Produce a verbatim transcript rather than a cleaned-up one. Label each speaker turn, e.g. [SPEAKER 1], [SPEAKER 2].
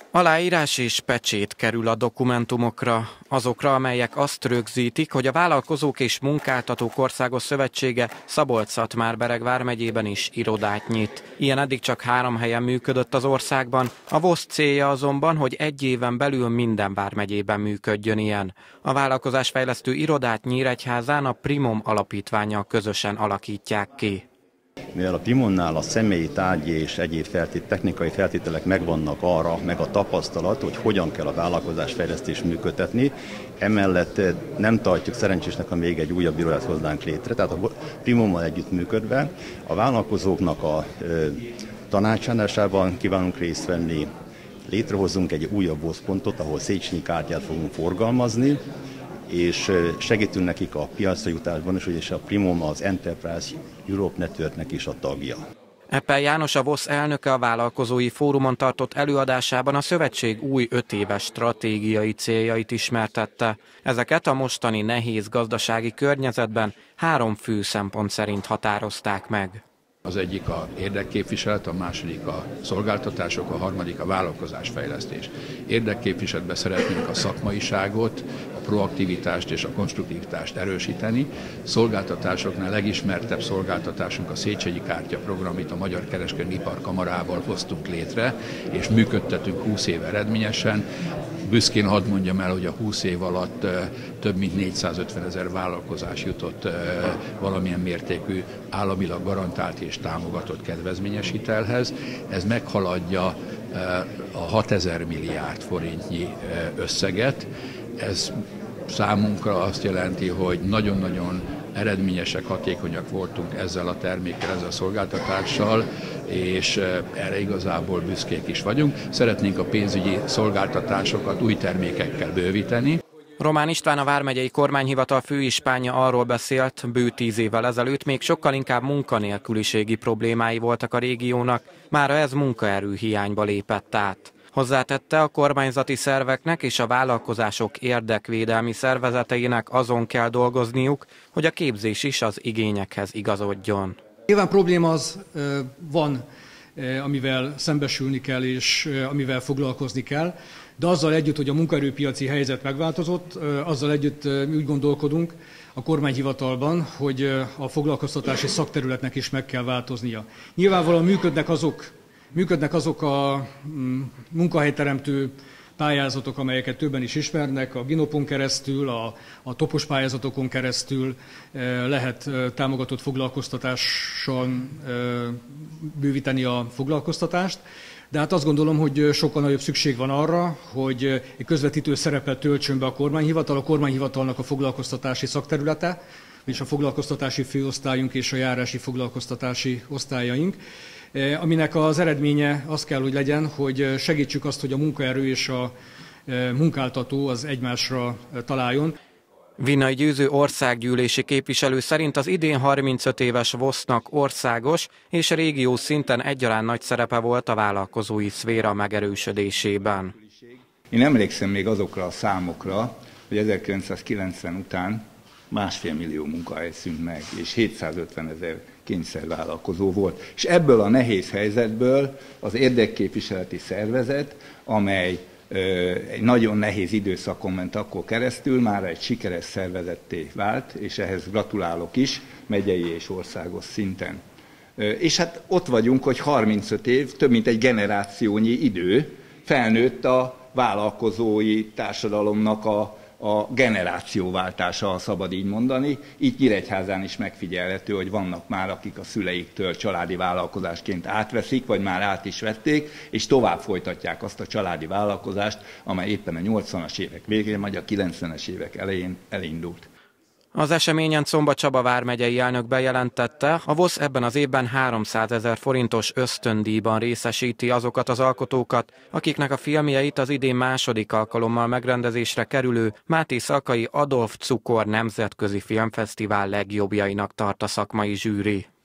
[SPEAKER 1] Aláírás és pecsét kerül a dokumentumokra, azokra, amelyek azt rögzítik, hogy a Vállalkozók és Munkáltatók Országos Szövetsége Szabolcs-Szatmár-Bereg vármegyében is irodát nyit. Ilyen eddig csak három helyen működött az országban, a vé o es célja azonban, hogy egy éven belül minden vármegyében működjön ilyen. A vállalkozásfejlesztő irodát Nyíregyházán a Primom alapítvánnyal közösen alakítják ki.
[SPEAKER 2] Mivel a Primomnál a személyi, tárgyi és egyéb feltét, technikai feltételek megvannak arra, meg a tapasztalat, hogy hogyan kell a vállalkozásfejlesztést működtetni, emellett nem tartjuk szerencsésnek, ha még egy újabb irodát hoznánk létre. Tehát a Primommal együttműködve a vállalkozóknak a ö, tanácsadásában kívánunk részt venni. Létrehozunk egy újabb vé o es pontot, ahol Széchenyi kártyát fogunk forgalmazni, és segítünk nekik a piacra jutásban is, és a Primom az Enterprise Europe Networknek is a tagja.
[SPEAKER 1] Eppel János, a vé o es elnöke a vállalkozói fórumon tartott előadásában a szövetség új öt éves stratégiai céljait ismertette. Ezeket a mostani nehéz gazdasági környezetben három fő szempont szerint határozták meg.
[SPEAKER 3] Az egyik a érdekképviselet, a második a szolgáltatások, a harmadik a vállalkozásfejlesztés. Érdekképviseletben szeretnénk a szakmaiságot, a proaktivitást és a konstruktivitást erősíteni. Szolgáltatásoknál legismertebb szolgáltatásunk a Széchenyi kártya program, amit a Magyar Kereskedelmi Iparkamarával hoztunk létre, és működtetünk húsz év eredményesen. Büszkén hadd mondjam el, hogy a húsz év alatt több mint négyszázötven ezer vállalkozás jutott valamilyen mértékű államilag garantált és támogatott kedvezményes hitelhez. Ez meghaladja a hatezer milliárd forintnyi összeget. Ez számunkra azt jelenti, hogy nagyon-nagyon eredményesek, hatékonyak voltunk ezzel a termékkel, ezzel a szolgáltatással, és erre igazából büszkék is vagyunk. Szeretnénk a pénzügyi szolgáltatásokat új termékekkel bővíteni.
[SPEAKER 1] Román István, a vármegyei kormányhivatal főispánja arról beszélt, bő tíz évvel ezelőtt még sokkal inkább munkanélküliségi problémái voltak a régiónak, mára ez munkaerő hiányba lépett át. Hozzátette, a kormányzati szerveknek és a vállalkozások érdekvédelmi szervezeteinek azon kell dolgozniuk, hogy a képzés is az igényekhez igazodjon.
[SPEAKER 4] Nyilván probléma az van, amivel szembesülni kell és amivel foglalkozni kell, de azzal együtt, hogy a munkaerőpiaci helyzet megváltozott, azzal együtt mi úgy gondolkodunk a kormányhivatalban, hogy a foglalkoztatási szakterületnek is meg kell változnia. Nyilvánvalóan működnek azok, működnek azok a munkahelyteremtő pályázatok, amelyeket többen is ismernek, a Ginopon keresztül, a, a topos pályázatokon keresztül lehet támogatott foglalkoztatással bővíteni a foglalkoztatást. De hát azt gondolom, hogy sokkal nagyobb szükség van arra, hogy egy közvetítő szerepet töltsön be a kormányhivatal, a kormányhivatalnak a foglalkoztatási szakterülete, és a foglalkoztatási főosztályunk és a járási foglalkoztatási osztályaink, aminek az eredménye az kell, hogy legyen, hogy segítsük azt, hogy a munkaerő és a munkáltató az egymásra találjon.
[SPEAKER 1] Vinnai Győző országgyűlési képviselő szerint az idén harmincöt éves vé o es-nak országos és régiós szinten egyaránt nagy szerepe volt a vállalkozói szféra megerősödésében.
[SPEAKER 5] Én emlékszem még azokra a számokra, hogy ezerkilencszázkilencven után másfél millió munkahely szűnt meg, és hétszázötven ezer kényszervállalkozó volt. És ebből a nehéz helyzetből az érdekképviseleti szervezet, amely egy nagyon nehéz időszakon ment akkor keresztül, már egy sikeres szervezetté vált, és ehhez gratulálok is, megyei és országos szinten. És hát ott vagyunk, hogy harmincöt év, több mint egy generációnyi idő, felnőtt a vállalkozói társadalomnak a, a generációváltása, ha szabad így mondani. Így Nyíregyházán is megfigyelhető, hogy vannak már, akik a szüleiktől családi vállalkozásként átveszik, vagy már át is vették, és tovább folytatják azt a családi vállalkozást, amely éppen a nyolcvanas évek végén, vagy a kilencvenes évek elején elindult.
[SPEAKER 1] Az eseményen Czomba Csaba vármegyei elnök bejelentette, a vé o es ebben az évben háromszázezer forintos ösztöndíjban részesíti azokat az alkotókat, akiknek a filmjeit az idén második alkalommal megrendezésre kerülő Máté Szalkai Adolf Cukor Nemzetközi Filmfesztivál legjobbjainak tart a szakmai zsűri.